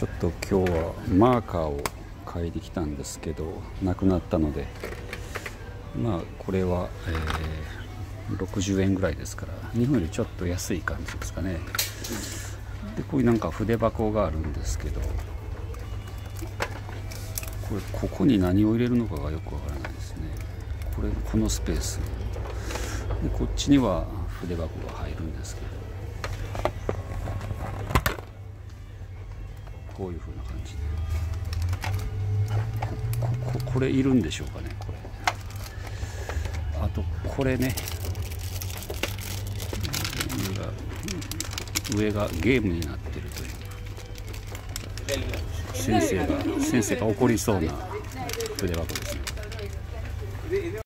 ちょっと今日はマーカーを買いに来たんですけどなくなったので、まあこれは、60円ぐらいですから日本よりちょっと安い感じですかね。でこういうなんか筆箱があるんですけど、ここに何を入れるのかがよくわからないですね。このスペースでこっちには筆箱が入るんですけど、こういう風な感じでこれいるんでしょうかね。あとこれね、上がゲームになっているという、先生が怒りそうな筆箱ですね。